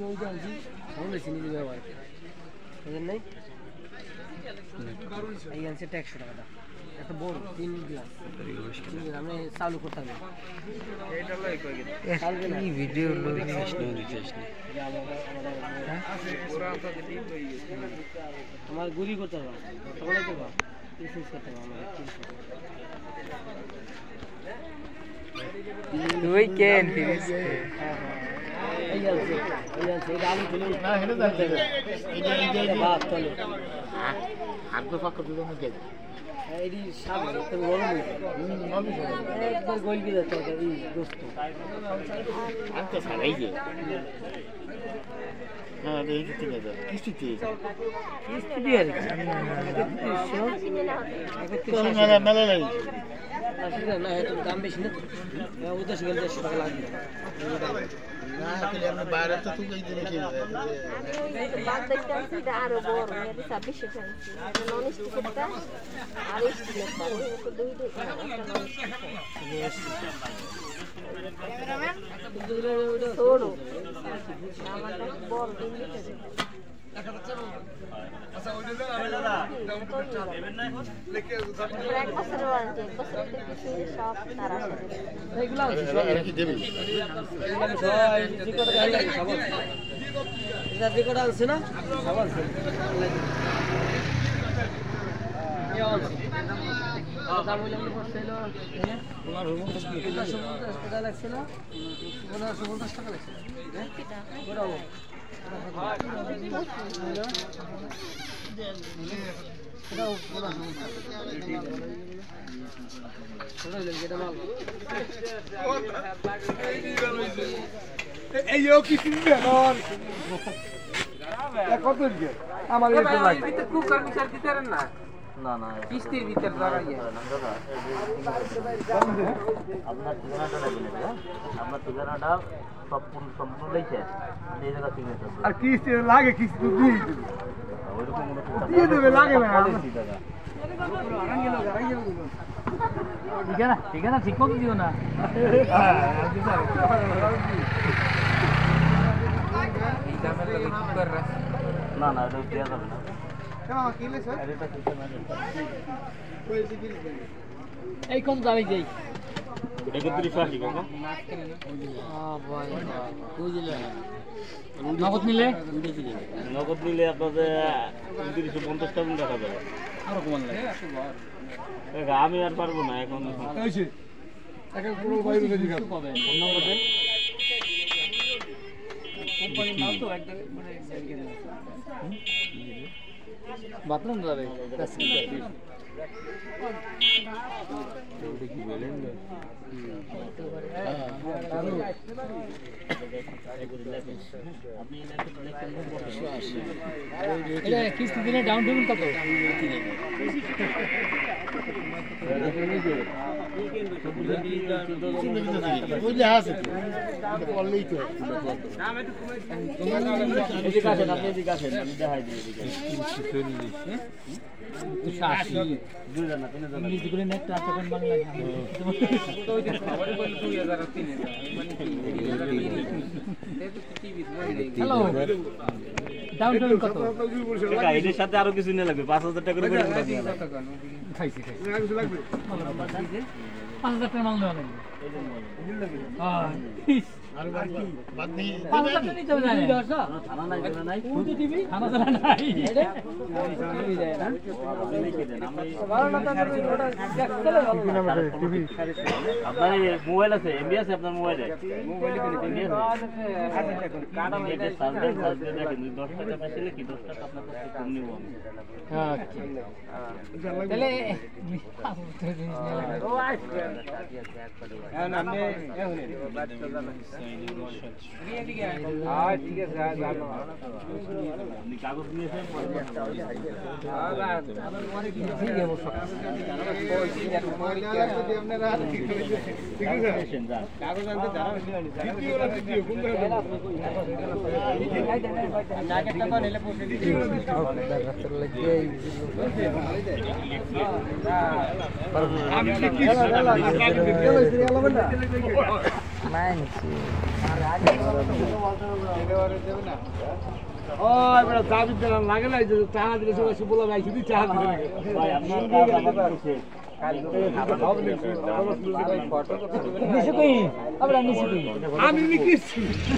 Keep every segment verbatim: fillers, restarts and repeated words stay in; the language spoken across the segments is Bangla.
ওইটা আনছি বলেছি নিজে ব্যবহার বুঝলেন নাই এই আনছে একশো টাকা দাম এত বড় তিন গ্লাস আমি চালু করতাম এই ভিডিও আমার গুলি করতে হবে তখন করতে হবে তুই কেন ফিরিস এই আছে এই আছে এটা আলু তুলে না হেলে যাচ্ছে এটা এটা ভাত চলে আর তো পাক করতে হবে কেন এইডি সামনে তো গরম হইছে হুম নবি একবার গোল কি যাচ্ছে এই দোস্ত আর তো ছাড়াই যে হ্যাঁ এই ঠিক আছে কিস্তি দিয়ে কিস্তি দিয়ে আর কি মেলা মেলা লাগি না এটা দাম বেশি না উদ্দেশ্য গেলে দেড়শো টাকা লাগবে না তাহলে আমরা বাইরে তো তুই এই দিনে খেয়ে বাদ দেখতে আসি আরো বড় এটা ছাব্বিশ ফ্যান্সি এটা নন স্টিকটা আর স্টিকটা এটা দুই দুই একটা নন ক্যামেরাম্যান ছোড়ো আমারটা বড় দিন দিতে আচ্ছা ওইটা দাদা দেবেন না এখন লেখে এক বছর ওয়ারেন্টি এক বছর থেকে শুরু সব তারা এগুলো আছে সব কি দেবেন এগুলো সব জিকোটা গাড়ি লাগে সব এটা জিকোটা আছে না সব আছে ইয়া আছে দাম হইলো পড়ছিল তোমার রুম এটা পঞ্চাশ টাকা লাগছিল পনেরোশো পঞ্চাশ টাকা লাগছিল হ্যাঁ বড় না না কিস্তির ভিতর দাঁড়াইয়া আপনার ঠিকানাটা লাগবে আপনার ঠিকানাটা সম্পূর্ণ সম্পূর্ণ লেখে এই জায়গা সিগনেচার আর কিস্তি লাগে কিস্তি দিয়ে দিবে ওইরকম কোনো দিয়ে দেবে লাগে না ঠিক আছে ঠিক আছে ঠিক মতো দিও না না না এটা দেওয়া যাবে না এই কত দামে যাই নগদ নিলে নগদ নিলে আপনাদের উনত্রিশশো পঞ্চাশ টাকা টাকা যাবে আরো কমান লাগে আমি আর পারবো না এখন বাথরুম যাবে কিস্তি দিলে ডাউন পেমেন্ট কত এদের সাথে আরো কিছু নিয়ে লাগবে পাঁচ হাজার টাকা করে খাইছি পাঁচ হাজার টাকা মাল নেওয়া লাগবে আর বাকি বাদ নেই পাঁচ হাজার টাকা নিতে হবে না থানা নাই জানা নাই ফুল টিভি থানা জানা নাই এটা আমি যায় না লিখে দেন আমরা বারো টাকা করে ওটা দেখতে টিভি আপনার মোবাইল আছে এমবি আছে আপনার মোবাইলে মোবাইলে কোন এমবি আছে আচ্ছা কাটা মেটে সার্ভিস চার্জ দিয়ে দেখেন দশ টাকা বেশি কি দশ টাকা আপনার কাছে কম নিব আমি হ্যাঁ তাহলে ও আচ্ছা হ্যাঁ আপনি এখন বাচ্চা জানা হ্যাঁ ঠিক আছে আপনি কাগজ নিয়েছেন কাগজ আনতে মানছি ও এবারে দাবি দিলাম লাগে না যে চা দিলে সবাই সে বলা ভাই শুধু চা দিলে লাগে ভাই আপনার কাজ আমার করছে আমি লিখেছি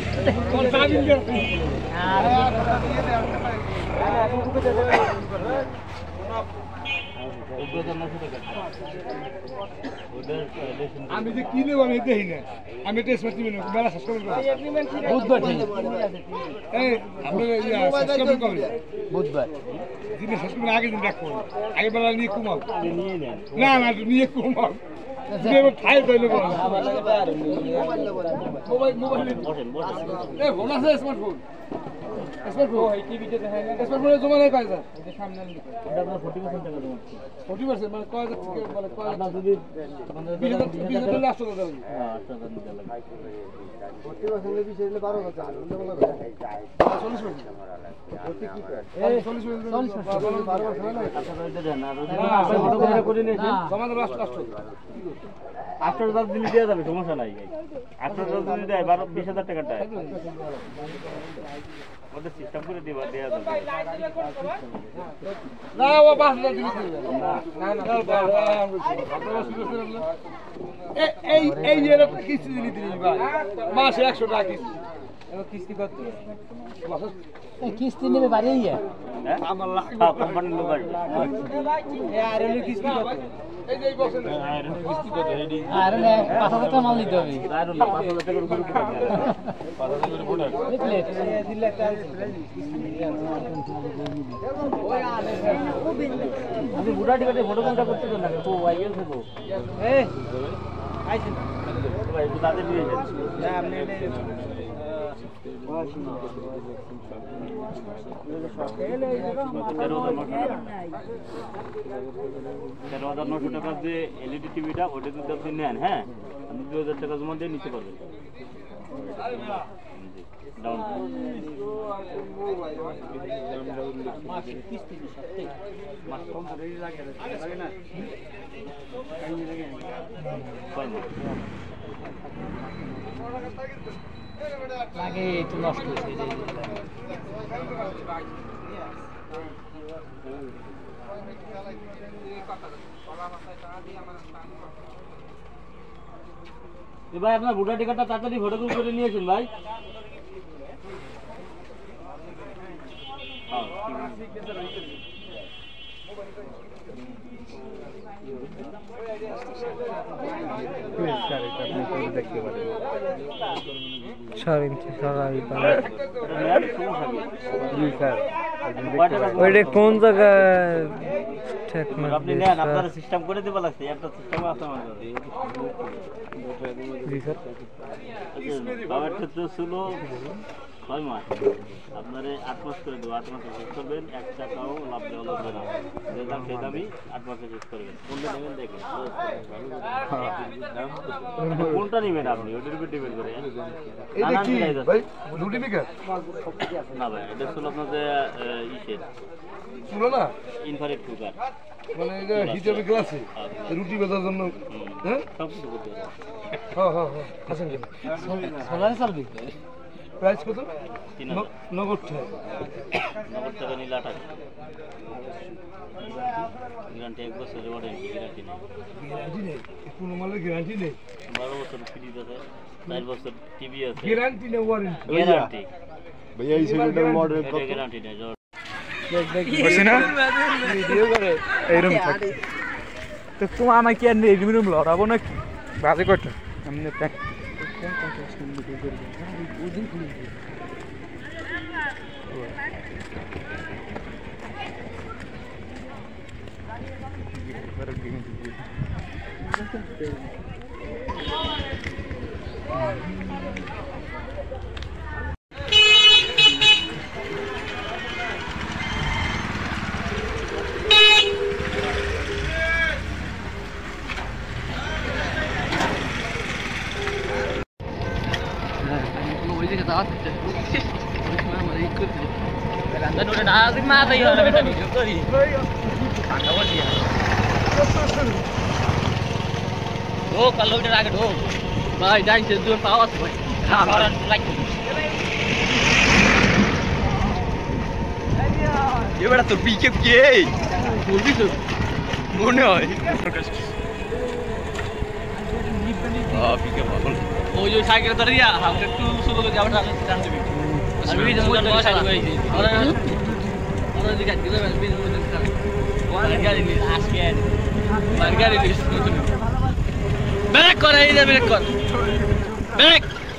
আমি যে কিনে আমি দেখি না আমি টেস্ট করতে মেলা শেষ করবো বুধবার এই আপনার বুধবার দিনে শেষ করবেন আগে দিন রাখবো আগে বেলা নিয়ে কমাও না না নিয়ে কমাও ঠাই পাইলে মোবাইল মোবাইল ফোন আছে স্মার্টফোন স্মার্টফোনের জমা নেই কয় সামনে ফোর্টি পার্সেন্ট মানে কয় হাজার থেকে বলে কয় হাজার যদি বিশ হাজার লাস্ট হতে যাবে ফোর্টি পার্সেন্ট বিশ হাজার বারো হাজার চল্লিশ আটশো হাজার দিলে দেওয়া যাবে সমস্যা নাই আটশো হাজার দিলে দেয় বারো বিশ হাজার টাকাটা ওদের সিস্টেম করে দেওয়া দেওয়া যাবে না ও পাঁচ হাজার দিলে এই এই এরকম কিস্তি দিলি দিলি ভাই মাসে একশো টাকা কিস্তি কিস্তি কত কিস্তি নেবে বাড়ি আমার কোম্পানির লোক আসবে কিস্তি কত এই যে বক্সে আয়রন কিস্তি কত এডি আয়রন পাঁচ হাজার টাকা মাল দিতে হবে আয়রন পাঁচ হাজার টাকার উপরে পাঁচ হাজার টাকার উপরে দেখলে দিলে একটা ওই আলে আমি বুড়া টিকাতে ফটো কোনটা করতে তো না তো ওয়াই গেছে তো এই আইছেন ভাই বুড়াতে দিয়ে না আপনি তেরো হাজার নশো টাকার যে এলইডি টিভিটা ওটা যদি আপনি নেন হ্যাঁ আপনি দু হাজার টাকা জমা দিয়ে নিতে পারবেন ডাউন লাগে একটু নষ্ট হয়েছে ভাই আপনার ভোটার টিকাটা তাড়াতাড়ি ফটোকপি করে নিয়েছেন ভাই দেখতে পারেন চার ইঞ্চি সরাই ওইটা কোন জায়গায় আপনি নেন আপনার সিস্টেম করে দেওয়া লাগছে একটা সিস্টেম আছে আমাদের জি স্যার বাবার ক্ষেত্রে ছিল ছয় মাস আপনার আট মাস করে দেবো আট মাসে শেষ করবেন এক টাকাও লাভ দেওয়া লাগবে না যে দাম সেই দামই আট মাসে শেষ করবেন কোনটা নেবেন দেখেন কোনটা নেবেন আপনি ওটার উপর ডিপেন্ড করে না ভাই এটা ছিল আপনাদের ইসের ছিল না ইনফ্রারেড কুকার মানে এটা হিটারে গ্লাসে রুটি বেজার জন্য হ্যাঁ সব কিছু করতে হবে হ্যাঁ হ্যাঁ হ্যাঁ আসেন কেন সোলারে চলবে প্রাইস কত নগদ টাকা নগদ টাকা নিলে আট গ্যারান্টি এক বছরের ওয়ারেন্টি গ্যারান্টি নেই গ্যারান্টি নেই কোনো মালের গ্যারান্টি নেই বারো বছর ফ্রি আছে চার বছর টিভি আছে গ্যারান্টি নেই ওয়ারেন্টি গ্যারান্টি ভাইয়া এই সেটার মডেল কত গ্যারান্টি নেই বসে না ভিডিও করে এইরকম থাকে তো তুমি আমাকে কি আর এরকম লড়াবো নাকি বাজে কত এমনি প্যাক কোন কন্টেস্ট ভিডিও করে ওদিন খুলে দিই বড় গেম দিই ढोक कल आगे ढोक भाई जाए से दूर पावा भाई এবারে তোর পিকে কে বলবি তো মনে হয় পিকে পাগল ওই যে সাইকেল ধরিয়া হালকা একটু শুরু করে যাওয়াটা জান দিবি আমি যে মোটর সাইকেল হইছে আমরা আমরা দিকে দিলে বিল মধ্যে স্যার ওয়ান গাড়ি নিয়ে আসকে ওয়ান গাড়ি নিয়ে ব্রেক করে এই যে ব্রেক কর ব্রেক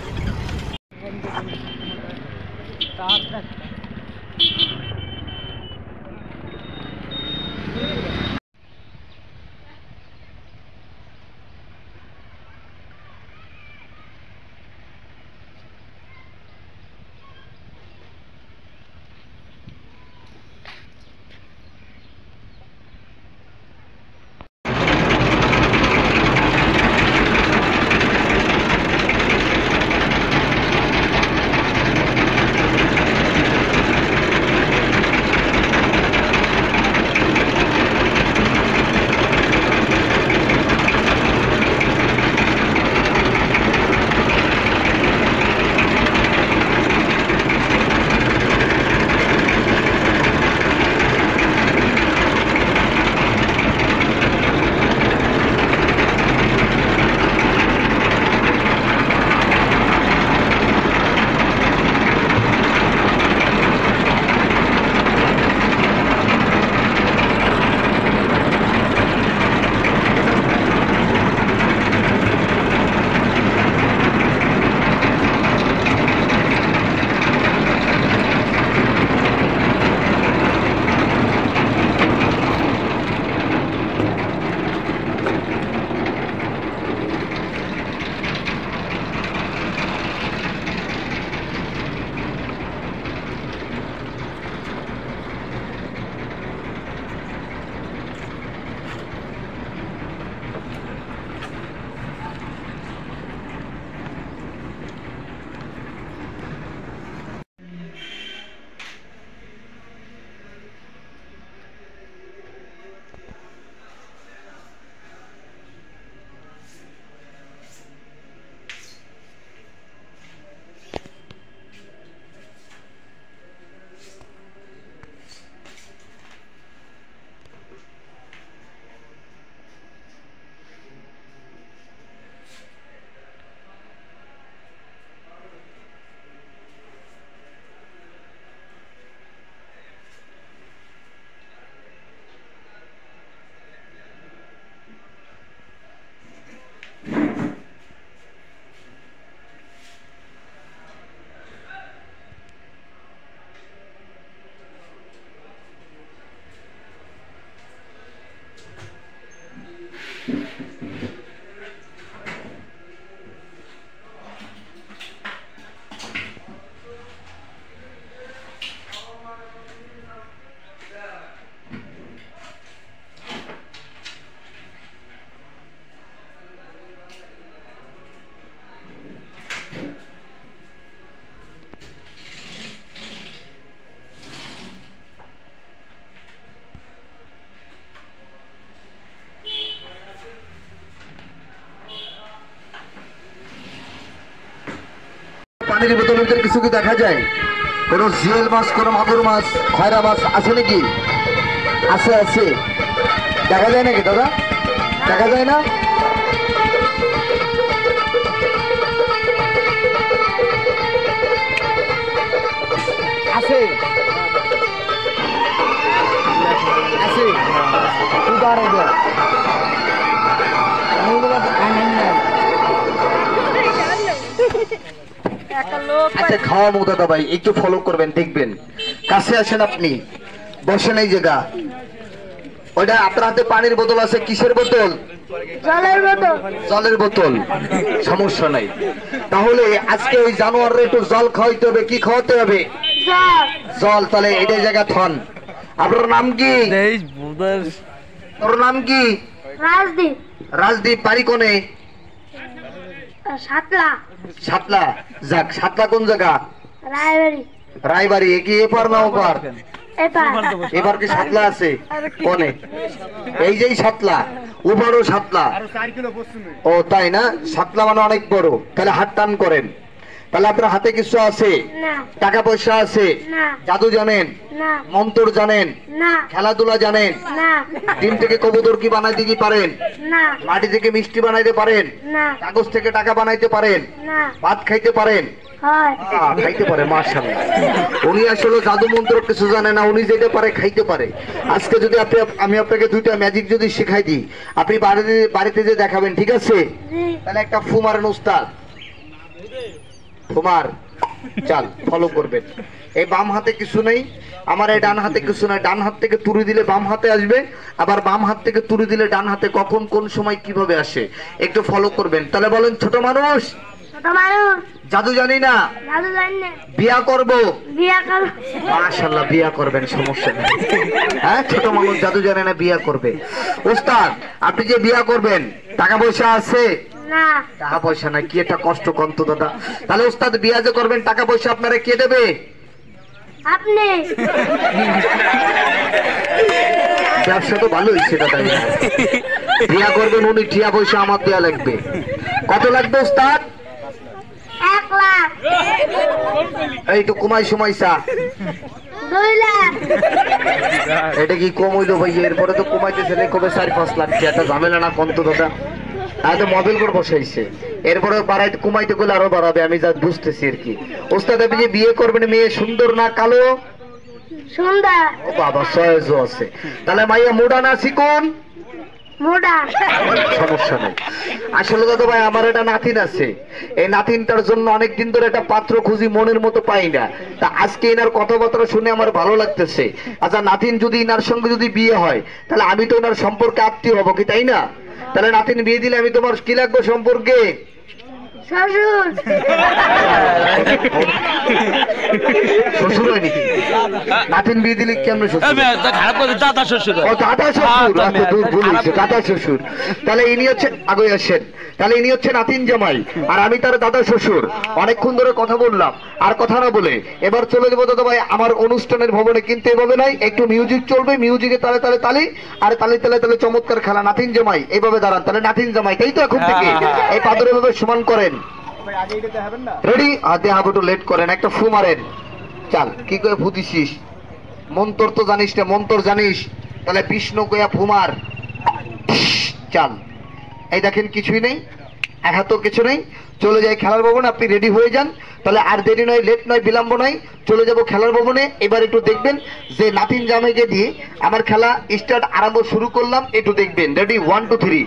পানির বোতলের ভিতরে কিছু কি দেখা যায়? কোন জিওল মাছ, কোন মাগুর মাছ, খয়রা মাছ আছে নাকি? আছে আছে, দেখা যায় নাকি দাদা? দেখা যায় না? আছে আছে উদাহরণ দেয় আচ্ছা খাওয়া মতো দাদা ভাই একটু ফলো করবেন, দেখবেন কাছে আসেন, আপনি বসেন এই জায়গা। ওইটা আপনার হাতে পানির বোতল আছে, কিসের বোতল? জলের বোতল। জলের বোতল, সমস্যা নাই। তাহলে আজকে ওই জানোয়ারের একটু জল খাওয়াইতে হবে। কি খাওয়াতে হবে? জল। তাহলে এটা জায়গা থন। আপনার নাম কি? তোর নাম কি? রাজদীপ। রাজদীপ, বাড়ি কোনে? সাতলা। সাতলা, যাক সাতলা কোন জায়গা? রায়বাড়ি। রায়বাড়ি, কি এপার না ওপার? এবার কি সাতলা আছে কোনে? এই যে সাতলা, ওপারও সাতলা। ও তাই না? সাতলা মানে অনেক বড়। তাহলে হাত টান করেন। তাহলে আপনার হাতে কিছু আছে? না। টাকা পয়সা আছে? না। জাদু জানেন? না। মন্ত্র জানেন? না। খেলাধুলা জানেন? না। ডিম থেকে কবুতর কি বানাইতে কি পারেন? না। মাটি থেকে মিষ্টি বানাইতে পারেন? না। কাগজ থেকে টাকা বানাইতে পারেন? না। ভাত খাইতে পারেন? হয়। আহ, খাইতে পারে, মাশাআল্লাহ। উনি আসলে জাদু মন্ত্র কিছু জানে না, উনি যেটা পারে খাইতে পারে। আজকে যদি আপনি আমি আপনাকে দুইটা ম্যাজিক যদি শেখাই দিই, আপনি বাড়িতে বাড়িতে যে দেখাবেন, ঠিক আছে? জি। তাহলে একটা ফুমারেন উস্তাদ, ফুমার চাল ফলো করবেন। এই বাম হাতে কিছু নেই, আমার এই ডান হাতে কিছু নাই। ডান হাত থেকে তুড়ি দিলে বাম হাতে আসবে, আবার বাম হাত থেকে তুড়ি দিলে ডান হাতে কখন কোন সময় কিভাবে আসে একটু ফলো করবেন। তাহলে বলেন, ছোট মানুষ ছোট মানুষ জাদু জানি না, জাদু জানি না, বিয়া করব। বিয়া কর। মাশাআল্লাহ, বিয়া করবেন, সমস্যা নেই। হ্যাঁ, ছোট মানুষ জাদু জানে না, বিয়া করবে। ওস্তাদ, আপনি যে বিয়া করবেন, টাকা পয়সা আছে? না। টাকা পয়সা নাই, কি একটা কষ্ট কন্ত দাদা। তাহলে ওস্তাদ, বিয়া যে করবেন, টাকা পয়সা আপনারা কে দেবে? আপনি। ব্যবসা তো ভালো হয়েছে দাদা। বিয়া করবেন উনি, টিয়া পয়সা আমার দেয়া লাগবে। কত লাগবে ওস্তাদ? এক লাখ। এই তো কমাই সময়সা। দুই লাখ। এটা কি কম হইলো ভাই? এরপরে তো কমাইতেছে কবে চার পাঁচ লাখ। একটা ঝামেলা না কন্ত দাদা? আজ মোবাইল করে বসাইছে, এরপরে বাড়াইতে কমাইতে গেলে আরো বাড়াবে, আমি যা বুঝতেছি আর কি। ওস্তাদ, আপনি যে বিয়ে করবেন, মেয়ে সুন্দর না কালো? সুন্দর। ও বাবা, সয়েজও আছে। তাহলে মাইয়া মোড়া না চিকন? মোটা। সমস্যা নেই। আসলে দাদা ভাই, আমার একটা নাতিন আছে, এই নাতিনটার জন্য অনেকদিন ধরে একটা পাত্র খুঁজি, মনের মতো পাই না। তা আজকে এনার কথাবার্তা শুনে আমার ভালো লাগতেছে। আচ্ছা, নাতিন যদি ইনার সঙ্গে যদি বিয়ে হয়, তাহলে আমি তো ওনার সম্পর্কে আত্মীয় হবো কি, তাই না? তাহলে নাতিন বিয়ে দিলে আমি তোমার কি লাগবো সম্পর্কে? শ্বশুর। শ্বশুর হয় নাকি? নাতিন বিয়ে দিলে কেমন শ্বশুর? দাদা শ্বশুর। ও দাদা শ্বশুর, আচ্ছা দূর বলেছে, দাদা শ্বশুর। তাহলে ইনি হচ্ছেন, আগে আসেন, তাহলে ইনি হচ্ছে নাতিন জামাই, আর আমি তার দাদা শ্বশুর। অনেকক্ষণ ধরে কথা বললাম, আর কথা না বলে এবার চলে যাবো দাদা ভাই আমার অনুষ্ঠানের ভবনে। কিন্তু এভাবে নাই, একটু মিউজিক চলবে, মিউজিকে তালে তালে তালি, আর তালে তালে তালে চমৎকার খেলা। নাতিন জামাই এইভাবে দাঁড়ান, তাহলে নাতিন জামাই, তাই তো? এখন থেকে এই পাদরে ভাবে সমান করেন। রেডি? হাতে হাত একটু লেট করেন, একটা ফু মারেন। চাল, কি করে ফু দিছিস? মন্তর তো জানিস না? মন্তর জানিস? তাহলে বিষ্ণু কয়া ফুমার। চাল, এই দেখেন কিছুই নেই, এক হাতও কিছু নেই। চলে যাই খেলার ভবনে, আপনি রেডি হয়ে যান। তাহলে আর দেরি নয়, লেট নয়, বিলম্ব নয়, চলে যাব খেলার ভবনে। এবার একটু দেখবেন যে নাতিন জামাইকে দিয়ে আমার খেলা স্টার্ট আরম্ভ শুরু করলাম, একটু দেখবেন। রেডি? One two three.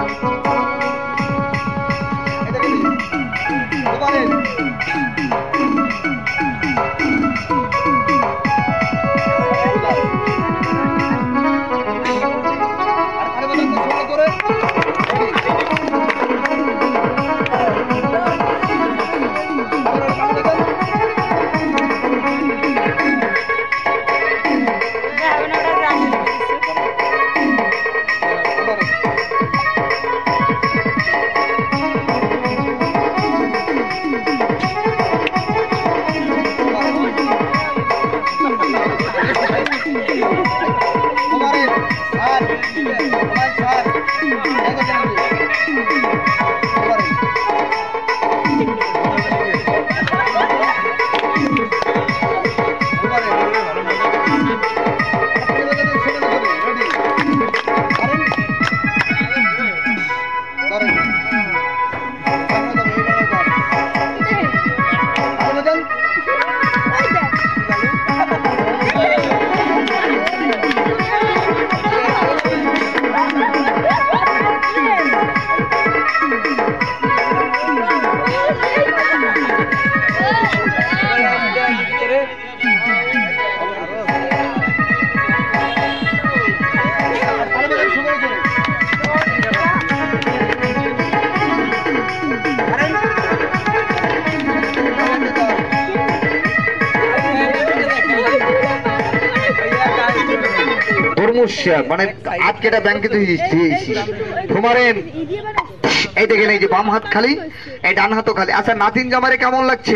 মানে আজকেটা ব্যাংকে তোমারেন। এই দেখেন, এই যে বাম হাত খালি, এই ডান হাতও খালি। আচ্ছা, নাতিন জামাইরে কেমন লাগছে?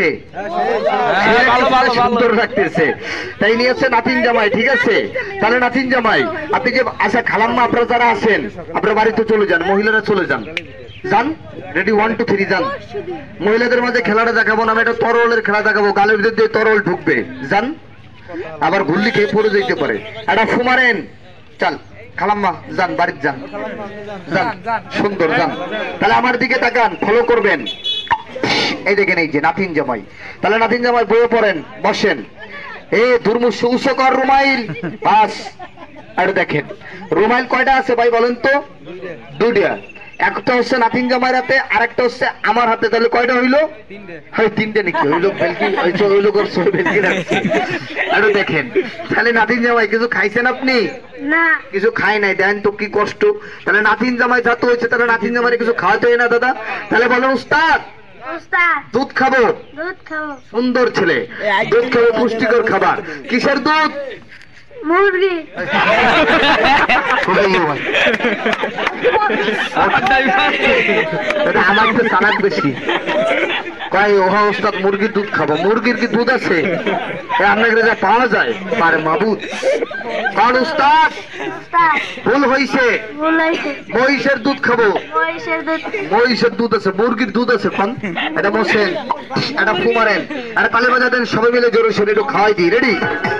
সুন্দর লাগতেছে, তাই নিয়ে হচ্ছে নাতিন জামাই। ঠিক আছে, তাহলে নাতিন জামাই আপনি যে, আচ্ছা খালাম্মা আপনারা যারা আছেন, আপনার বাড়িতে চলে যান, মহিলারা চলে যান, যান রেডি ওয়ান টু থ্রি যান। মহিলাদের মাঝে খেলাটা দেখাবো না, আমি একটা তরলের খেলা দেখাবো, গালের ভিতর দিয়ে তরল ঢুকবে। যান, আবার ঘুরলি খেয়ে পড়ে যেতে পারে। একটা ফুমারেন, চাল খালাম্মা যান, বাড়িতে যান, যান সুন্দর যান। তাহলে আমার দিকে তাকান, ফলো করবেন। এই দেখেন এই যে নাতিন জামাই, তাহলে নাতিন জামাই বয়ে পড়েন, বসেন। এ দুর্মুষ উষকর রুমাইল বাস। আর দেখেন রুমাইল কয়টা আছে ভাই বলেন তো? দুইটা। একটা হচ্ছে নাতিন জামাই হাতে, আর একটা হচ্ছে আমার হাতে। তাহলে কয়টা হইলো? হয় তিনটে নাকি? ওই লোক বেলকি ওই লোক বেলকি রাখছে। আরো দেখেন তাহলে নাতিন জামাই কিছু খাইছেন আপনি? না, কিছু খাই নাই। দেন তো কি কষ্ট। তাহলে নাতিন জামাই যাতে হয়েছে, তাহলে নাতিন জামাই কিছু খাওয়াতে হয় না দাদা? তাহলে বলো উস্তাদ উস্তাদ দুধ খাবো। দুধ খাবো। সুন্দর ছেলে, দুধ খাবো, পুষ্টিকর খাবার। কিসের দুধ? মুরগি। আমার তো চালাক বেশি। কয় ওহা ওস্তাদ মুরগির দুধ খাবো। মুরগির কি দুধ আছে? আপনাকে যা পাওয়া যায় পারে মাবুদ। কারণ উস্তাদ ভুল হয়েছে, মহিষের দুধ খাবো। মহিষের দুধ। মহিষের দুধ আছে, মুরগির দুধ আছে। কোন এটা বসেন, এটা ফুমারেন, এটা কালে বাজা দেন, সবাই মিলে জোরে সোরে একটু খাওয়াই দিই। রেডি?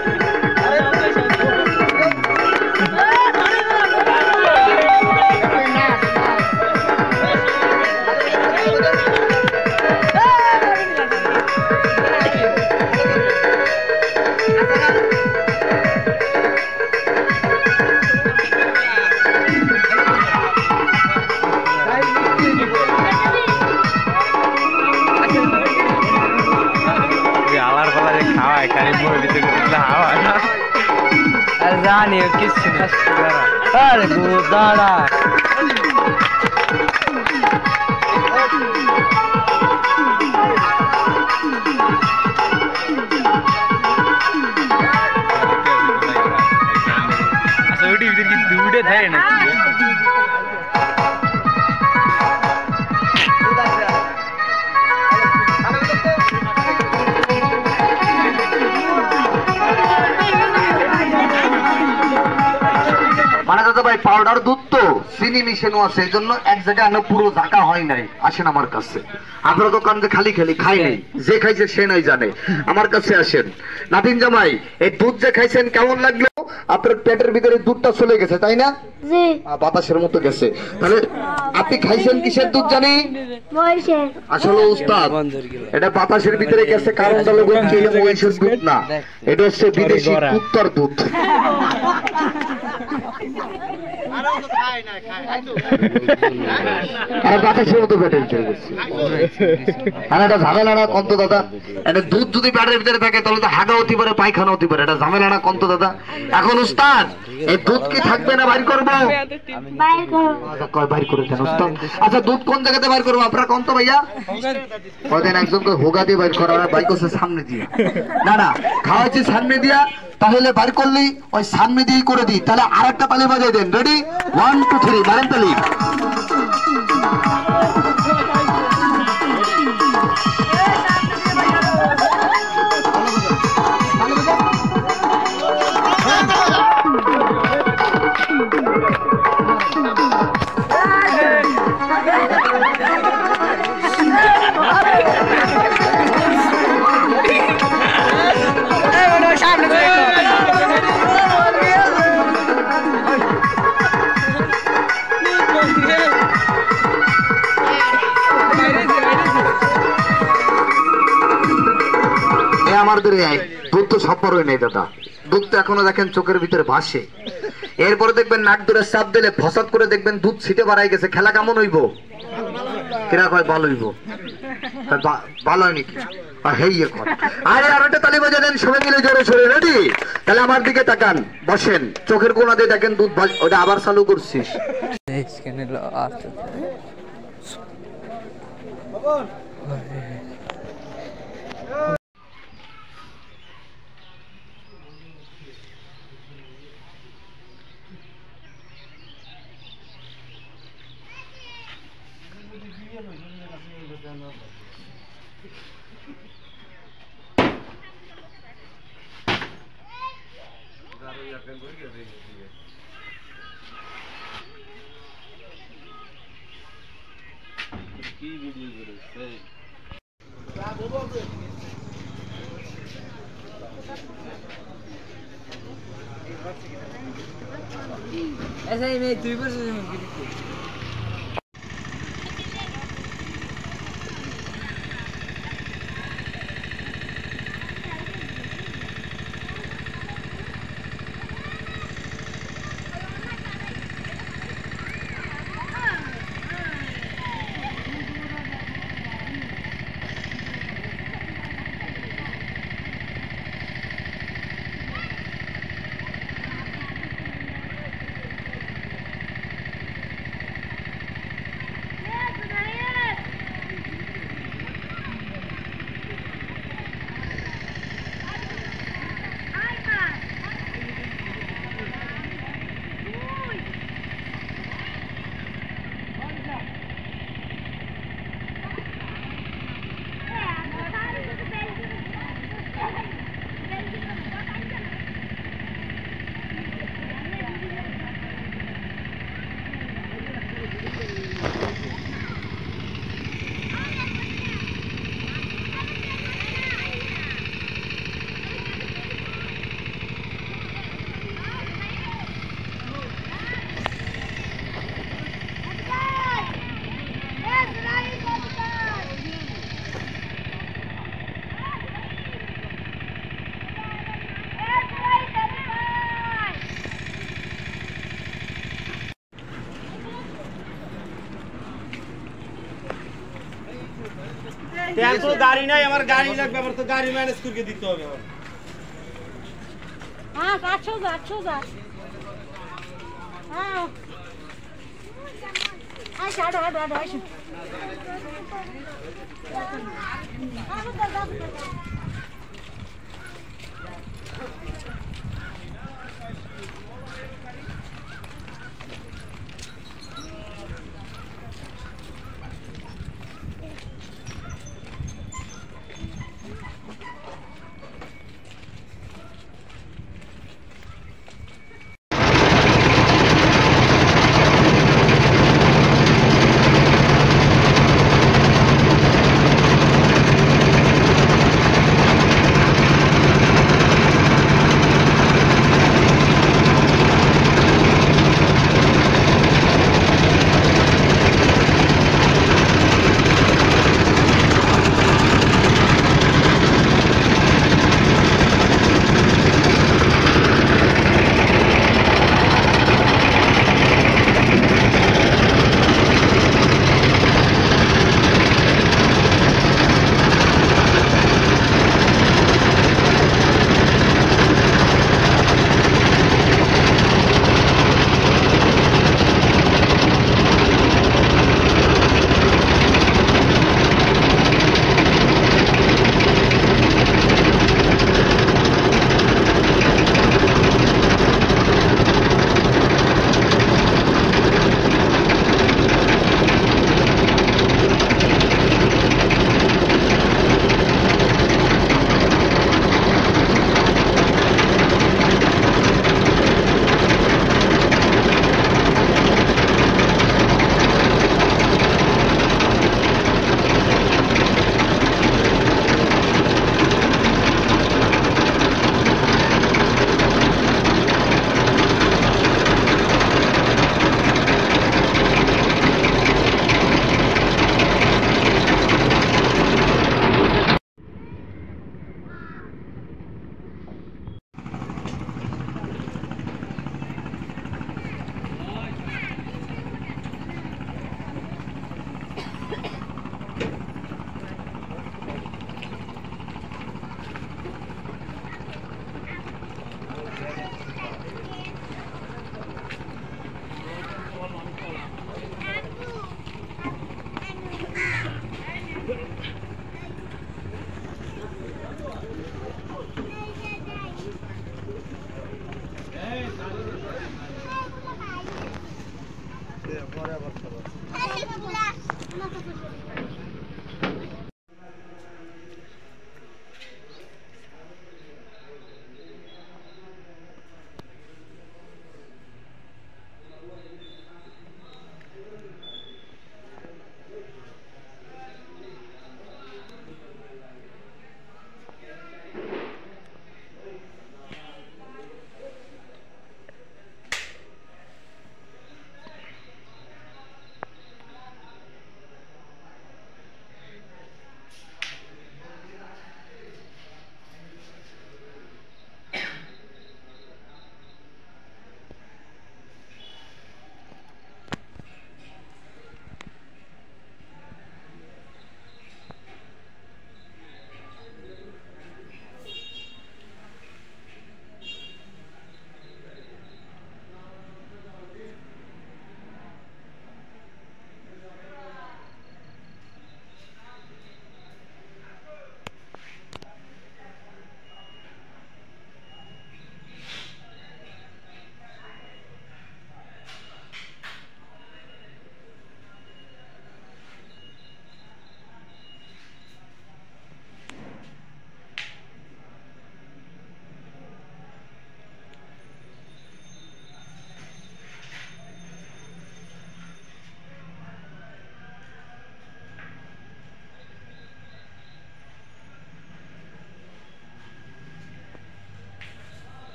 জানি কিছু আরে দাঁড়া আচ্ছা ওটি ভিতরে কি দুটো থাকে না? মানে দাদা ভাই পাউডার দুধ তো চিনি মিশানো আছে, এই জন্য এক জায়গায় আনো পুরো ঢাকা হয় নাই। আসেন আমার কাছে, আপনার দোকান যে খালি খালি খাই নাই, যে খাইছে সে নাই জানে। আমার কাছে আসেন। নাতিন জামাই এই দুধ যে খাইছেন কেমন লাগলো? আপনার পেটের ভিতরে দুধটা চলে গেছে তাই না? জি। বাতাসের মতো গেছে। তাহলে আপনি খাইছেন কিসের দুধ জানি? মহিষের। আসলে উস্তাদ এটা বাতাসের ভিতরে গেছে, কারণটা লোক মহিষের দুধ না, এটা হচ্ছে বিদেশি কুত্তার দুধ। বাতাসের মতো পেটে চলে গেছে। আর এটা ঝামেলা না কন্ত দাদা? এটা দুধ যদি পেটের ভিতরে থাকে তাহলে তো হাগা হতে পারে, পায়খানা হতে পারে। এটা ঝামেলা না কন্ত দাদা? এখন উস্তাদ এই দুধ কি থাকবে না বাইর করবো? বাইর করে দেন উস্তাদ। আচ্ছা দুধ কোন জায়গাতে বাইর করবো আপনারা কন্ত ভাইয়া? কদিন একজনকে হোগা দিয়ে বাইর করা, বাইক হচ্ছে সামনে দিয়ে। না না খাওয়াচ্ছি সামনে দিয়া, তাহলে বাইর করলেই ওই সামনে দিয়েই করে দিই। তাহলে আর একটা তালি বাজাই দেন। রেডি ওয়ান টু থ্রি মারেন তালি। আমার দুধ তো সব বড় নেই দাদা, দুধ তো এখনো দেখেন চোখের ভিতরে ভাসে। এরপরে দেখবেন নাক ধরে চাপ দিলে ফসাদ করে দেখবেন দুধ ছিটে বাড়াই গেছে। খেলা কেমন হইব? কিরা কয় ভালো হইব? ভালো হয় নাকি? আরে আর একটা তালি বাজা দেন সবাই মিলে জোরে সোরে। রেডি? তাহলে আমার দিকে তাকান, বসেন, চোখের কোনা দিয়ে দেখেন দুধ। ওটা আবার চালু করছিস? কি ভিডিও করেছে ऐसा ही मैं दुई वर्ष त्यार तो गाड़ी नहीं हमार गाड़ी लग पे तो गाड़ी मैनेज करके दिखते होगे और हां आठशो आठशो हां हां साढ़े आठ आठ आठ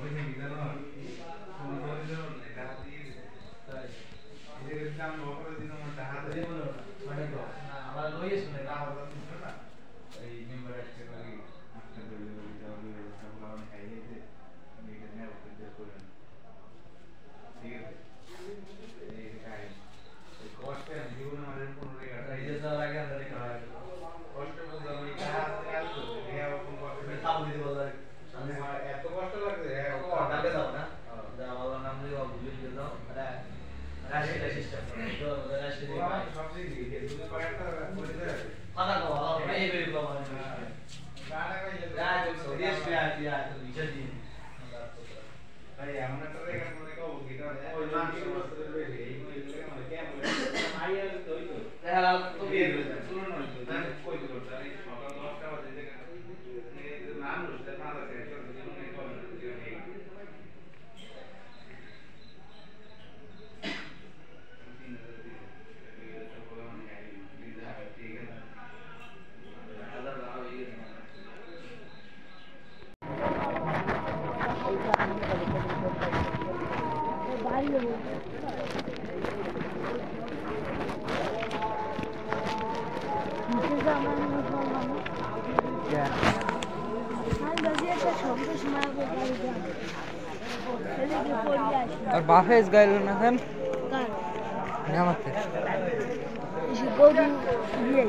और बाफेस गए ना सन क्या मत इसी को भी ये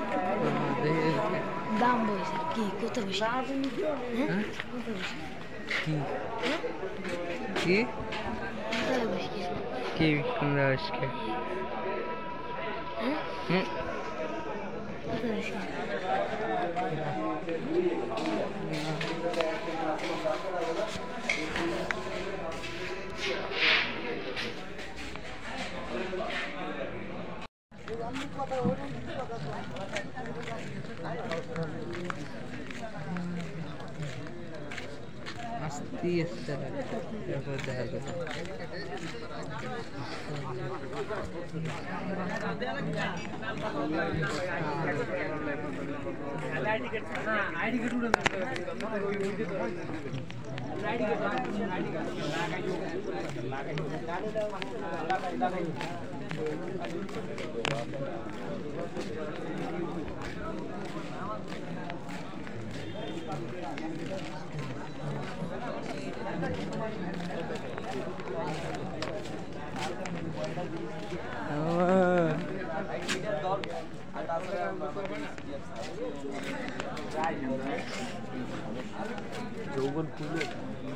दाम बोल की কত বেশি হ্যাঁ কত বেশি কি কি কি কোন রাশকে হ্যাঁ হুম কত বেশি Asti este ya puede hacer. যৌবন খুলে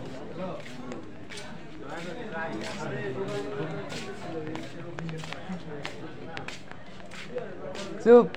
চুপ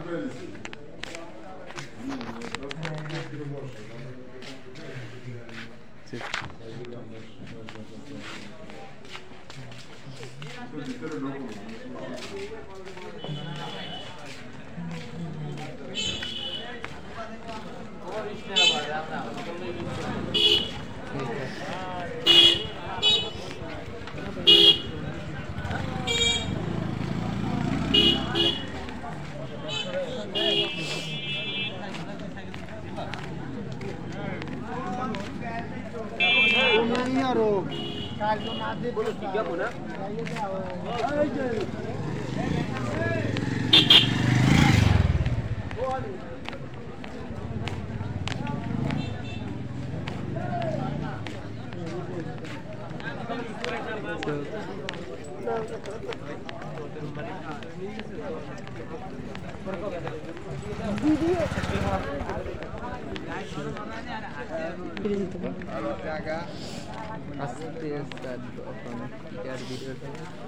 আস্তে আস্তে ওখানে ইয়ার ভিডিওটা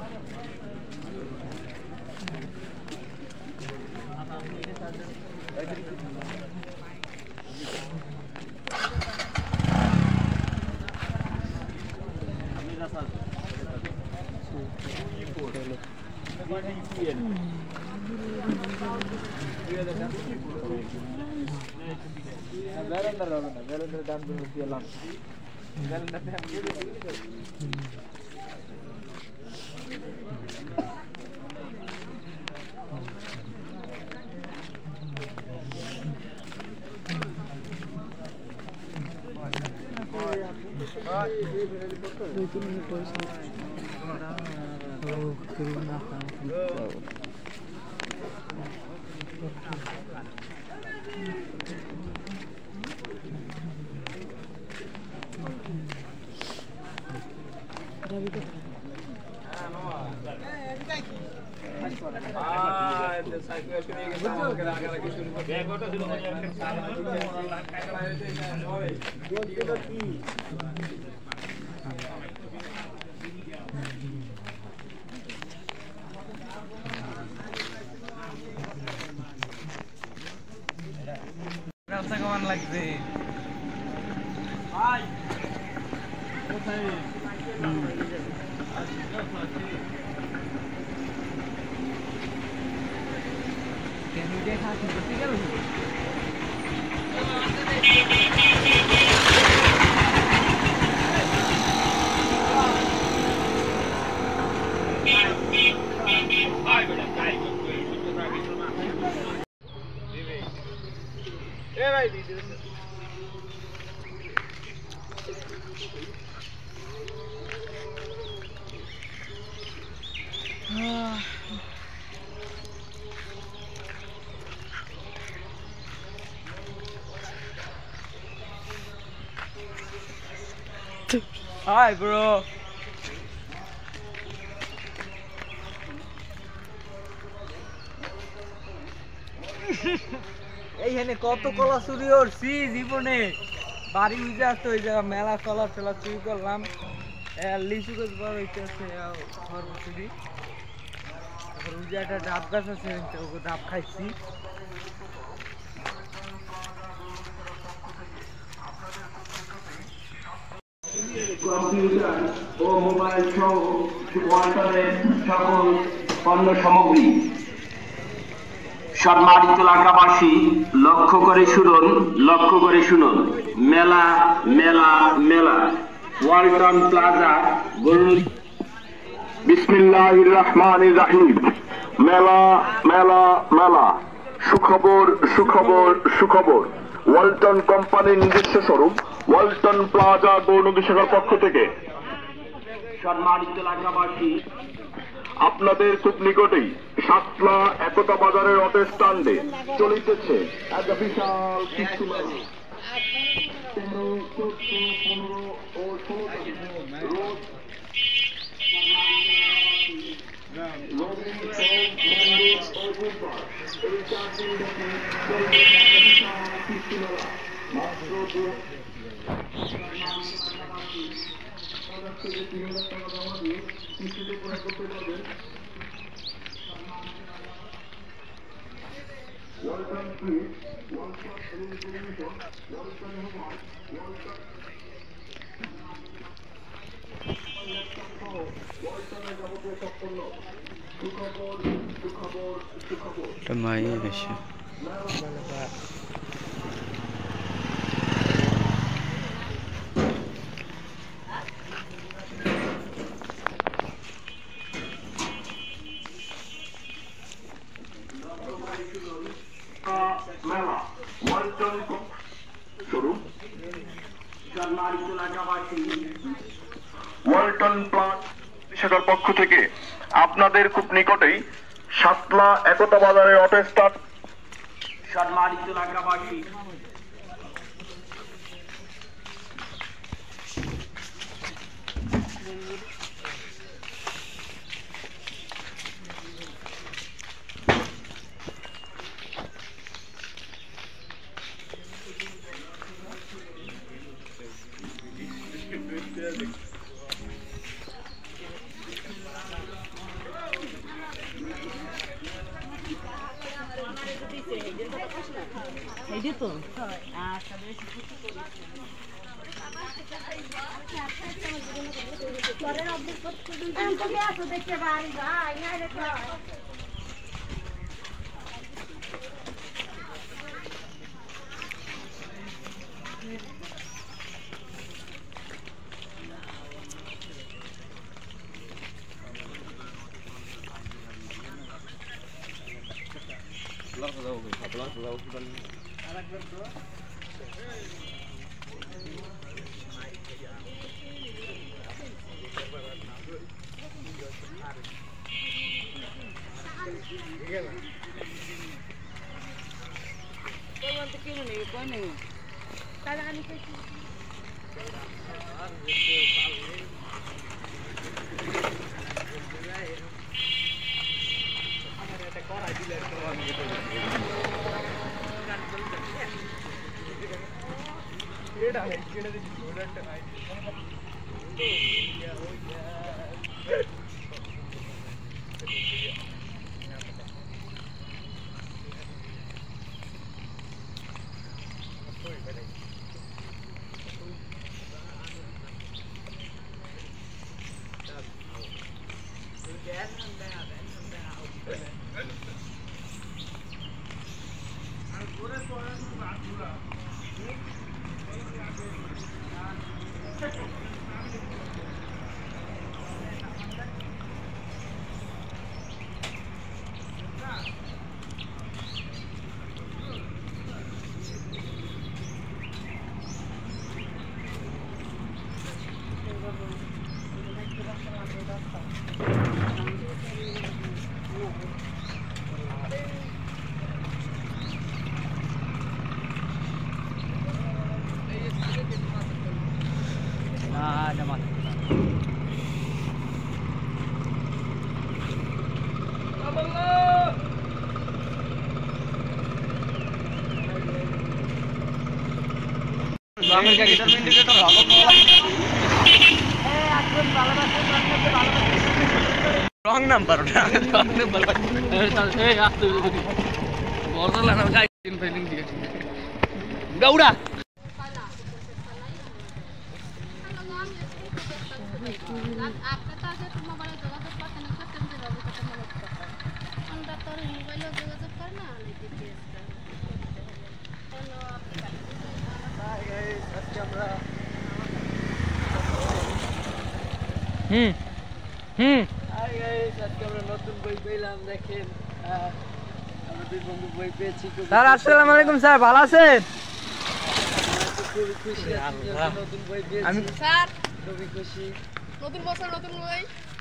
Veranda ramen, veranda dan berhenti lang. Veranda yang ini. কেমন লাগছে Hi bro. এইখানে কত কলা চুরি করছি জীবনে বাড়ি উজে আসতে ওই জায়গা মেলা কলা টলা চুরি করলাম লিচু গাছ বড় হইতেছে চুরি উজে একটা ডাব গাছ আছে ওকে ডাব খাইছি কম্পিউটার ও মোবাইল সহ ওয়ালটনের সকল পণ্য সামগ্রী সম্মানিত এলাকাবাসী লক্ষ্য করে শুনুন লক্ষ্য করে শুনুন মেলা মেলা মেলা ওয়ালটন প্লাজা বিসমিল্লাহির রহমানির রহিম মেলা মেলা মেলা সুখবর সুখবর সুখবর ওয়ালটন কোম্পানির নিজস্ব শোরুম ওয়ালটন প্লাজা গৌরনদী শাখার পক্ষ থেকে সম্মানিত এলাকাবাসী আপনাদের খুব নিকটেই সাতলা একতা বাজারের অটো স্ট্যান্ডে চলিতেছে এক বিশাল কৃষি মেলা পনেরো চোদ্দ পনেরো ও ষোলো রোজ এই চার দিন ব্যাপী চলবে এক বিশাল কৃষি মেলা মাত্র দু হাজার থেকে তিন হাজার টাকা জমা দিয়ে কৃষিতে প্রয়োগ করতে পারবেন Walton fridge Walton television Walton mobile Walton ওয়ালটনের যাবতীয় সব পণ্য সুখবর সুখবর সুখবর মাইয়ে এসে মেলা ওয়ালটন শোরুম সম্মানিত এলাকাবাসী ওয়ালটন প্লাজা শাখার পক্ষ থেকে আপনাদের খুব নিকটেই সাতলা একতা বাজারের অটো স্ট্যান্ড সম্মানিত এলাকাবাসী দেখতে পারি ভাই Wrong number. Wrong number. Hey, after border lana guy in training diye. Gauda. आपका तो ऐसे तुम बड़े जगह पे पता नहीं करते मुझे लोग पता नहीं लगता अंदर तो मोबाइल जगह से करना नहीं थी हेलो हाय गाइस आज camera hmm hmm hi guys আজকে আমরা নতুন বই পেলাম দেখেন আমরা দুই বন্ধু বই পেয়েছি স্যার আসসালামু আলাইকুম স্যার ভালো আছেন খুবই খুশি আছি নতুন বই পেয়েছি আমি স্যার খুবই খুশি নতুন বছর নতুন বই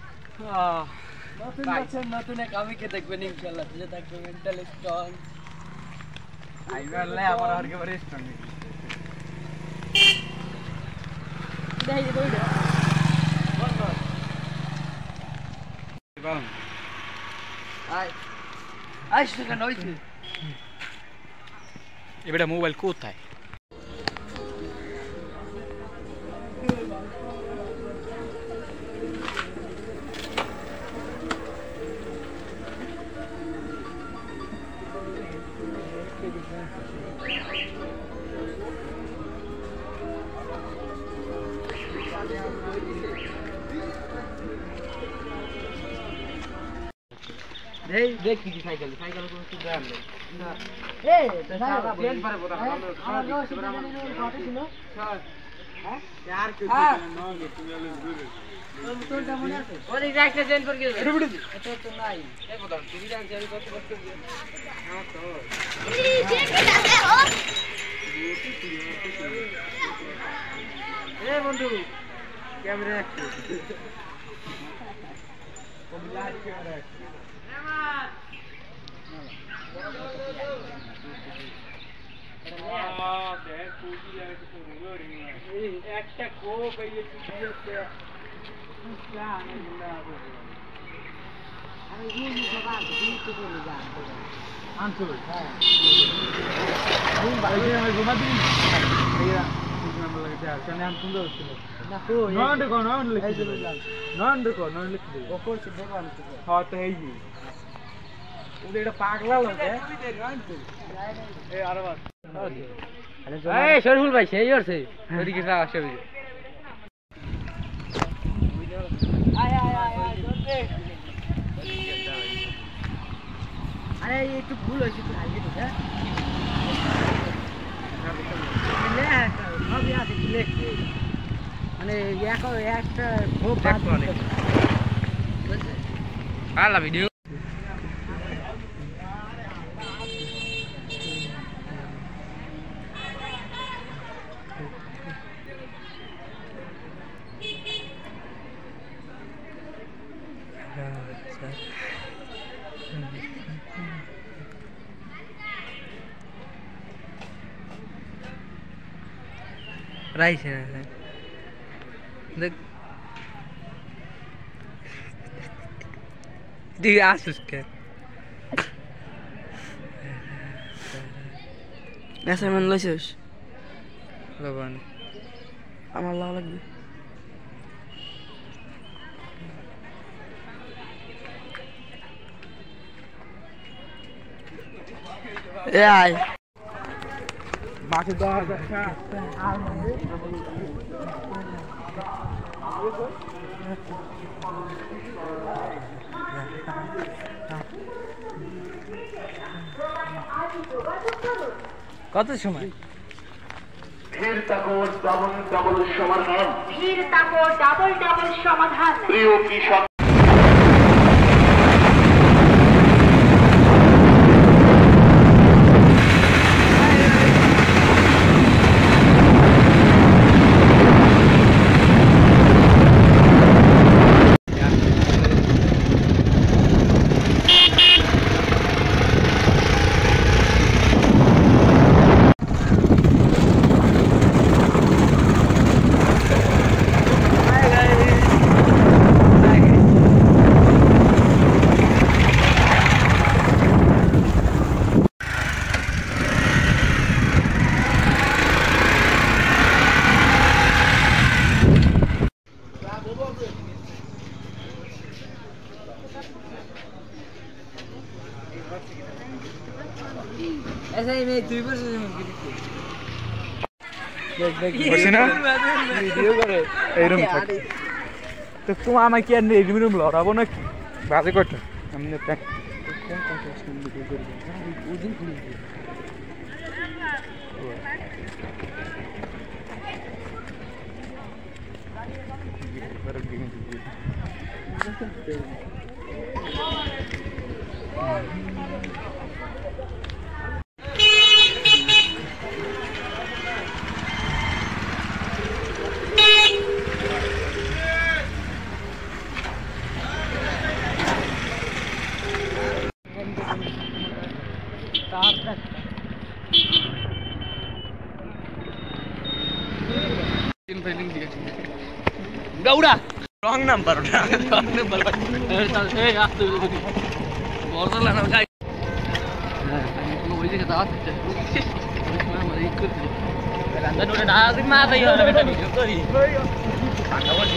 নতুন বছর নতুন এক আমিকে দেখবেন ইনশাআল্লাহ যে থাকবে মেন্টাল স্ট্রং আইবারলে আমার আর একেবারে স্ট্রং দেই দেই দে আই আই সেটা নইছে এবারে মোবাইল কোথায় এই দেখ কি সাইকেল সাইকেল কোন কি দাম নেই না এই সারা প্লেন পারে বোধ হয় আমার লোক সেটা জানি না কত ছিল স্যার হ্যাঁ यार কি না নে তুমি আলো দূরে তোর তো মনে আছে ওই একটা জেন পর গেল এটা বিড়ি এটা তো নাই এই বোধ হয় টিভি জানছি আমি কত কষ্ট হ্যাঁ তো এই জেন দাদা ও এ বন্ধু ক্যামেরা একটু কোন লাইট ক্যামেরা একটা কোপ এই দিয়েছে আমি রুম সবার দিন তো করে যান আনছো হ্যাঁ রুম বাইরে আমি ঘুমা দিন এইরা নাম্বার লাগে আর কানে আন সুন্দর ছিল না কো নন দেখো নন লিখে দিল নন দেখো নন লিখে দিল ওপর से देखो আমি তো হ্যাঁ তো এই জি ওদের এটা পাগলা লাগে এই আরে বাস এই শরীফুল ভাই সেই হচ্ছে ওদিকে যা আসে আয় আয় আয় আয় জলদি আরে একটু ভুল হয়েছে একটু হাইয়ে দিস হ্যাঁ লে সবই আছে লিখতে মানে এক একটা খুব বাদ বুঝছে আলা ভিডিও राइस है ना देख दी आसुस के ऐसा मन लइछस बाबान আমার লাগা লাগবে এ আয় মাছে দশ হাজার কত সময় ধীর থাকো ডাবল ডাবল সমাধান ধীর তাকো ডাবল ডাবল সমাধান প্রিয় কৃষক ऐसा ही मैं দুই বছর যেমন কি বসে না ভিডিও করে এইরকম থাকে তো তুমি আমাকে কি আর এরকম এরকম লড়াবো নাকি বাজে কটা আমি প্যাক কোন কন্টেস্ট ভিডিও করি ওদিন খুলি দৌড়া রং নাম্বার ওটা রং নাম্বার এই আসতে বড় না যাই হ্যাঁ আমি কোনো ওই দিকে দাঁত দিতে আমার এই করতে রান্না ওটা না দিন মা তাই ওটা বেটা ভিডিও করি আটা বলি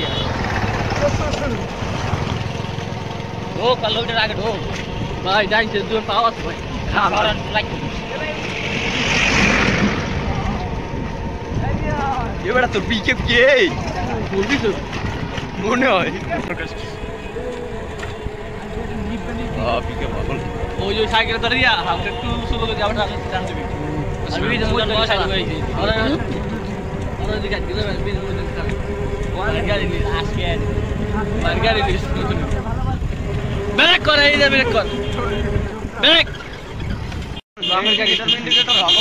ও কালো ওটা আগে ঢো ভাই যাই সে দূর পাওয়া ভাই আমার লাইক এবারে তোর পিকআপ কে বলবি তো মনে হয় ওই যে সাইকেল করে দিয়া আমরা একটু সুলো করে যাওয়াটা জান দিবি আমি যে মজা করে সাইকেল হইছে আর আর দিকে গেলে বিল মজা করে ওয়ান গাড়ি নিয়ে আজকে ওয়ান গাড়ি নিয়ে ব্রেক করে এই যে ব্রেক কর ব্রেক আমার কাছে গিটার ইন্ডিকেটর হবে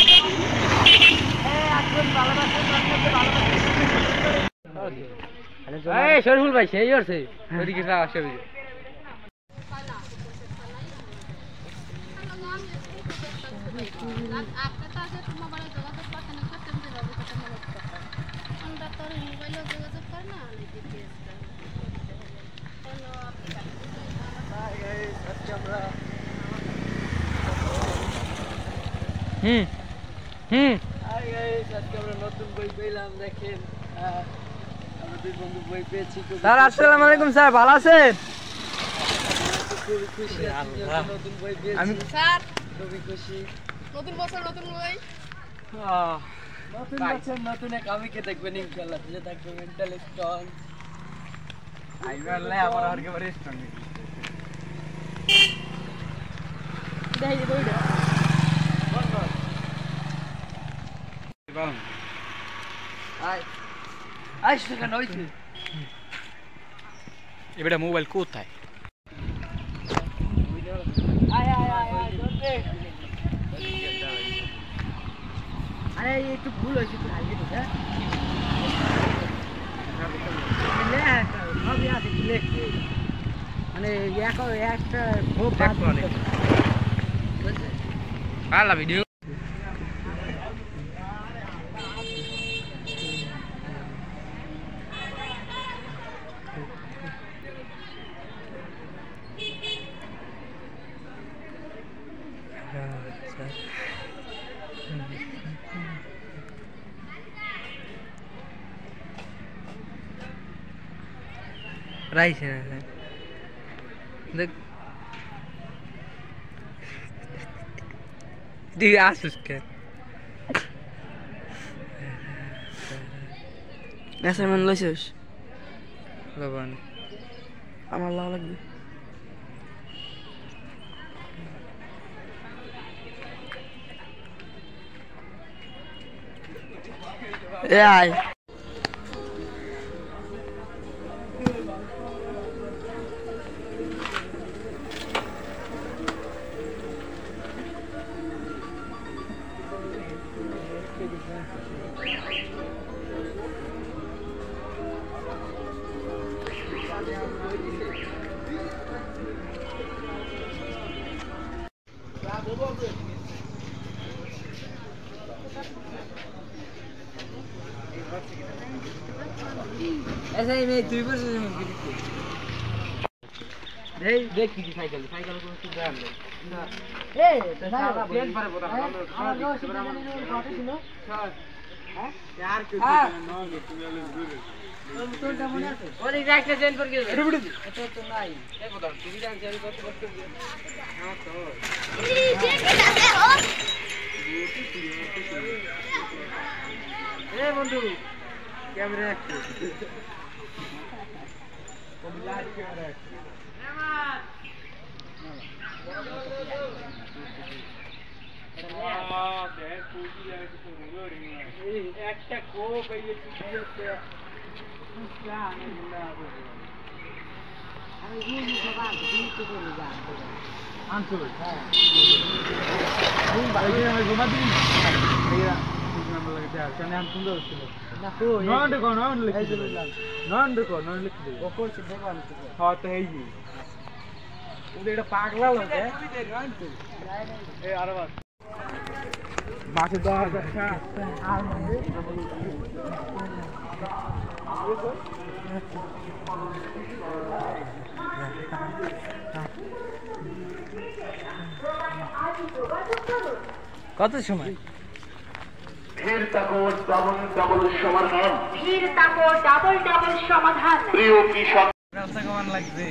এই শরীফুল ভাই সেই করছে ওদিকে যা আসে আপনি তো আছে তোমার বাড়ি যোগাযোগ করতেন করতেন যে রবি কথা মনে করতেন আমরা তোর মোবাইলে যোগাযোগ কর না নাকি হুম হুম হাই গাইস আজকে আমরা নতুন বই পেলাম দেখেন আমরা দুই বন্ধু বই পেয়েছি স্যার আসসালামু আলাইকুম স্যার ভালো আছেন খুবই খুশি নতুন বই পেয়েছি আমি স্যার খুবই খুশি নতুন বছর নতুন বই নতুন বছর নতুন এক আমিকে দেখবেন ইনশাআল্লাহ যে থাকবে মেন্টাল স্ট্রং আইবারলে আমার আর একেবারে স্ট্রং দেই দে দইটা আই আই সেখানে হইছে এবারে মোবাইল কোথায় আয় আয় আয় আয় দে আরে একটু ভুল হয়েছে একটু হালকা দিস হ্যাঁ সবই আছে লিখতে মানে এক একটা খুব ভালো ভিডিও রাইছে দেখ দি আসুস কে অ্যাসাইনমেন্ট লইছিস লবণ আমার লাগা লাগবে এ আয় ऐसा ही मैं दुई वर्ष से मुझे देख देख की साइकिल साइकिल को कुछ ध्यान दे ए तो सारा पेन पर बोला हां नो सीधा नहीं काटे सुनो हां यार क्यों नो तुम तो डमोना और एग्जैक्ट चेंज कर के अरे बिड़ तो तो नहीं एक बता टीवी डांस चेंज कर कर हां तो चेक करते हो ए बंधु कैमरा लाइट कैमरा हां देख पूरी है तो रोड़ी ए একটা কো কইলে দিতে क्या आने मिला अरे ये नहीं सवाल दिन तो ले जा आंसर हां घूम भाई मैं घुमा दी भैया नंबर लगे यार कने हम सुंदर ছিল না তো নন দেখো নন লিখে দিলাম নন দেখো নন লিখে দিই ও কোন দেখো আমি হ্যাঁ তো এই ওদের এটা পাগলা লাগে এ আর বাস মাসে দশ হাজার টাকা আর মানে কত সময় ধীর থাকো ডাবল ডাবল সমাধান ধীর থাকো ডাবল ডাবল সমাধান প্রিয় কৃষক রাস্তা কেমন লাগছে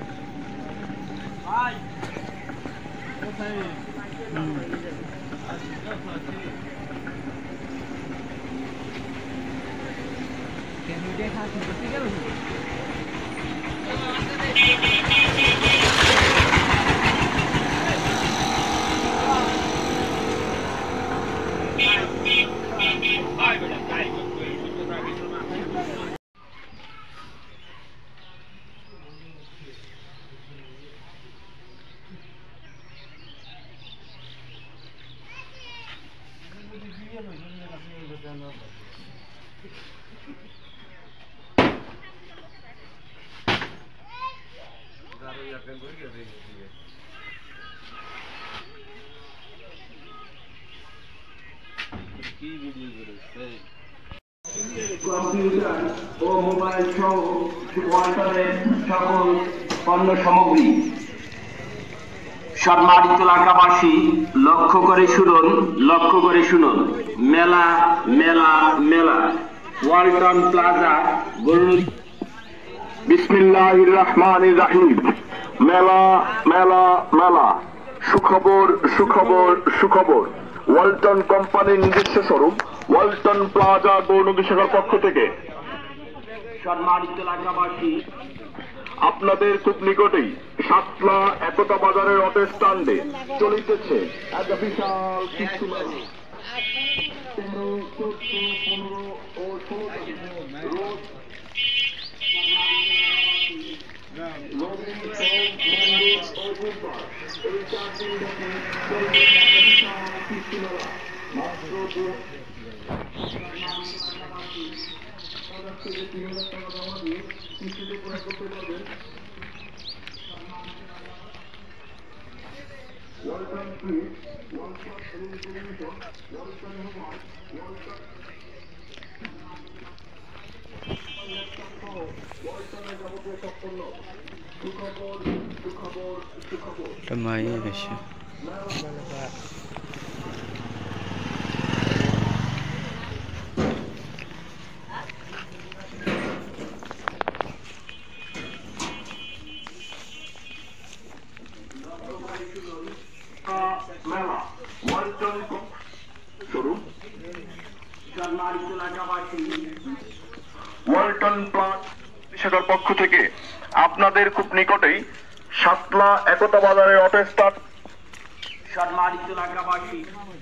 ভাই কোথায় কেন দেখা করতে গেল কম্পিউটার ও মোবাইল সহ ওয়ালটনের সকল পণ্য সামগ্রী সম্মানিত এলাকাবাসী লক্ষ্য করে শুনুন লক্ষ্য করে শুনুন মেলা মেলা মেলা ওয়ালটন প্লাজা গরুর বিসমিল্লাহির রহমানির রহিম মেলা মেলা মেলা সুখবর সুখবর সুখবর ওয়ালটন কোম্পানির নিজস্ব শোরুম ওয়ালটন প্লাজা গৌরনদী শাখার পক্ষ থেকে সম্মানিত এলাকাবাসী আপনাদের খুব নিকটেই সাতলা একতা বাজারের অটো স্ট্যান্ডে চলিতেছে এক বিশাল কৃষি মেলা পনেরো চোদ্দ পনেরো ও ষোলো রোজ এই চার দিন দেখে চলবে এক বিশাল কৃষি মেলা মাত্র দু থেকে তিন হাজার টাকা জমা দিয়ে কৃষিতে প্রয়োগ করতে পারবেন Walton fridge Walton television Walton mobile Walton ওয়ালটনের যাবতীয় সব পণ্য সুখবর সুখবর সুখবর মাইয়ে বেশি ওয়ালটন প্লাস শাখার পক্ষ থেকে আপনাদের খুব নিকটেই সাতলা একতা বাজারের অটো স্টার্ট। সম্মানিত এলাকাবাসী,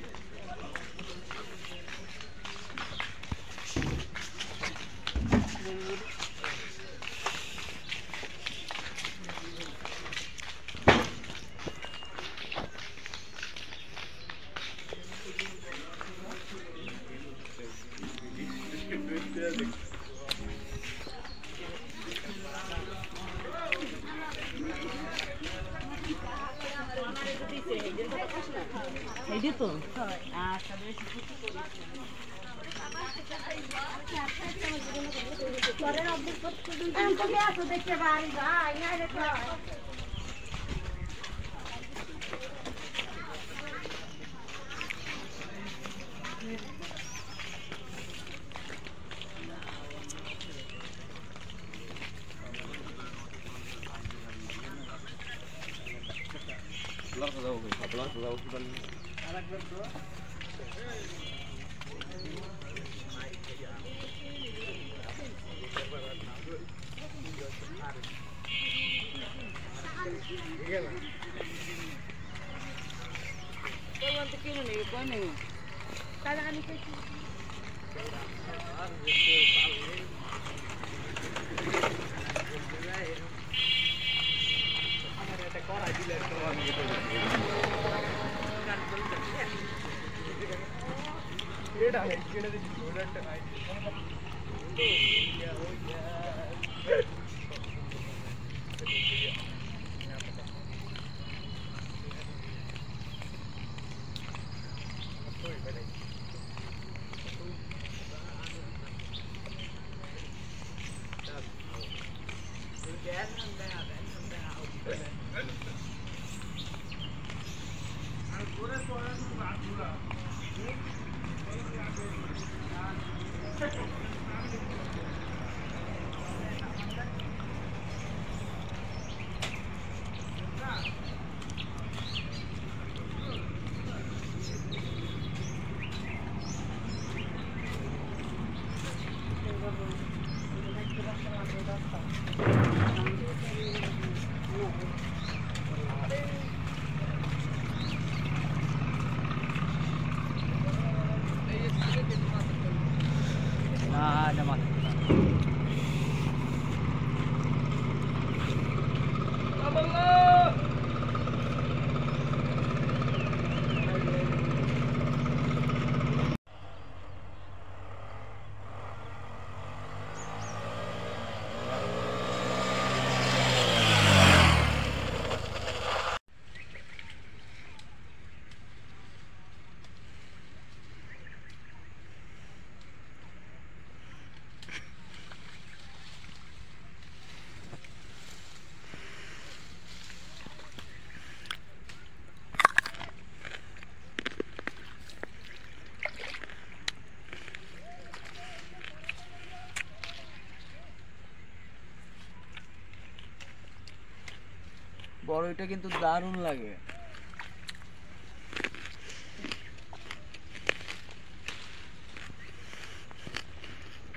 বড়ইটা কিন্তু দারুণ লাগে।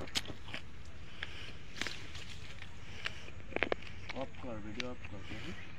অফ কর, ভিডিও অফ কর।